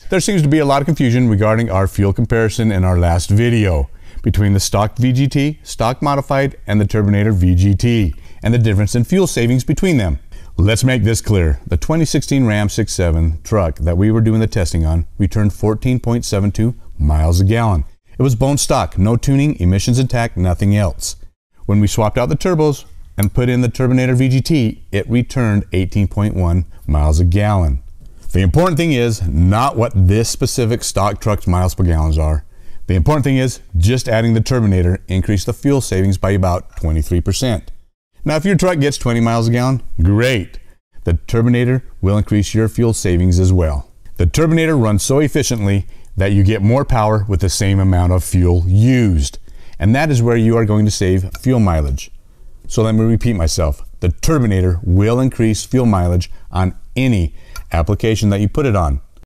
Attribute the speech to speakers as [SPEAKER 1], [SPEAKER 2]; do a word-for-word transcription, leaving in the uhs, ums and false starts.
[SPEAKER 1] There seems to be a lot of confusion regarding our fuel comparison in our last video between the stock V G T, stock modified, and the Turbonator V G T, and the difference in fuel savings between them. Let's make this clear. The twenty sixteen Ram six seven truck that we were doing the testing on returned fourteen point seven two miles a gallon. It was bone stock, no tuning, emissions intact, nothing else. When we swapped out the turbos and put in the Turbonator V G T, it returned eighteen point one miles a gallon. The important thing is not what this specific stock truck's miles per gallon are. The important thing is just adding the Turbonator increased the fuel savings by about twenty-three percent. Now if your truck gets twenty miles a gallon, great. The Turbonator will increase your fuel savings as well. The Turbonator runs so efficiently that you get more power with the same amount of fuel used. And that is where you are going to save fuel mileage. So let me repeat myself. The Turbonator will increase fuel mileage on any application that you put it on.